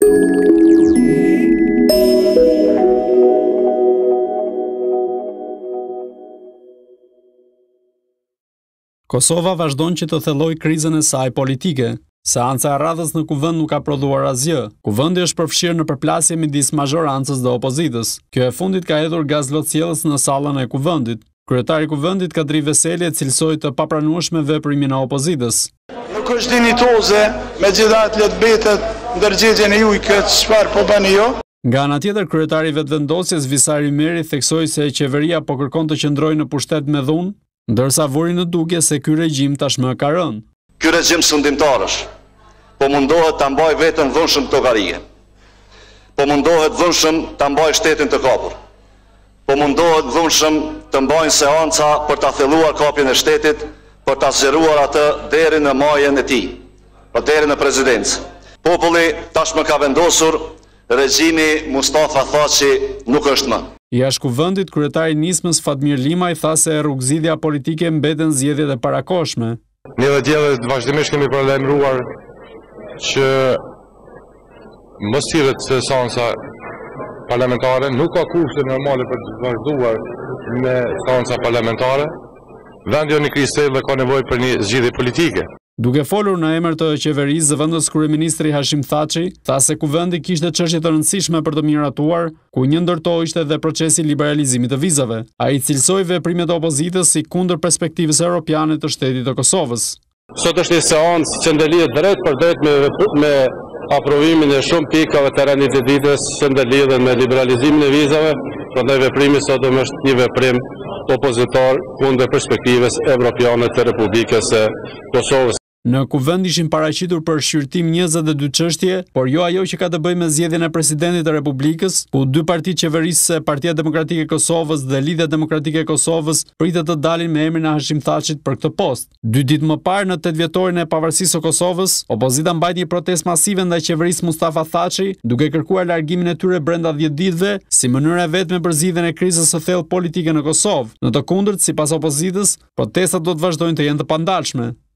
Kosova vazhdon që të thellojë krizën e saj politike. Seanca e radhës në kuvend nuk ka prodhuar asgjë. Kuvendi është përfshirë në përplasje midis mazhorancës dhe opozitës. Kjo e fundit ka hedhur gaz lotësjellës në sallën e kuvendit. Kryetari i kuvendit Kadri Veseli e cilësoi të papranueshme veprimin e opozitës. Nuk është dinitoze, megjithatë le të betet ndërgjegjjen e juaj këtë çfarë po bani ju. Nga ana tjetër, kryetari i vetëvendosjes Visari Meri theksoi se qeveria po kërkon të qëndrojë në pushtet me dhunë, ndërsa vuri në dukje se ky regjim tashmë ka rënë. Ky regjim sundimtarësh po mundohet ta mbajë veten dhunshëm tokarie. Po mundohet dhunshëm ta mbajë shtetin të kapur. Po mundohet dhunshëm të mbajnë seanca për ta thelluar kapjen e shtetit, për ta zgjeruar atë deri në majën e tij, për deri në prezidencë. Populli tashmë ka vendosur, regjimi Mustafa Thaçi nuk është më. Jashtë kuvendit, kryetari i nismës Fatmir Limaj tha se rrugëzidhja politike mbeten zgjedhjet e parakohshme. Ne dhe djelët vazhdimisht kemi përlajmëruar që mos thirret seanca parlamentare, nuk ka kushte normale për të vazhduar me seanca parlamentare. Vendi në krizë dhe ka nevojë për një zgjidhje politike. Duke folur në emër të qeverisë, zëvendës kryeministri Hashim Thaçi tha se kuvendi kishte çështje të rëndësishme për të miratuar, ku një ndër to ishte dhe procesi i liberalizimit të vizave. Ai cilësoi veprimet e opozitës si kundër perspektivës europiane të shtetit të Kosovës. Sot është një seancë që ndërlihet drejt për drejt me aprovimin e shumë pikave të rëndit të ditës që ndërlidhen me liberalizimin e vizave, prandaj veprimi sot është një veprim opozitor kundër perspektivës evropiane të Republikës së Kosovës. Në kuvend ishin paraqitur për shqyrtim 22 çështje, por jo ajo që ka të bëjë me zgjedhjen e presidentit të Republikës, ku dy partitë qeverisëse, Partia Demokratike e Kosovës dhe Lidhja Demokratike e Kosovës, pritet të dalin me emrin e Hashim Thaçit për këtë post. 2 ditë më parë, në 8 vjetorin e pavarësisë së Kosovës, opozita mbajti një protestë masive ndaj qeverisë Mustafa Thaçi, duke kërkuar largimin e tyre brenda 10 ditëve, si mënyrë e vetme për zgjidhjen e krizës së thellë politike në Kosovë. Në të kundërt, sipas opozitës, protestat do të vazhdojnë të jenë të pandalshme.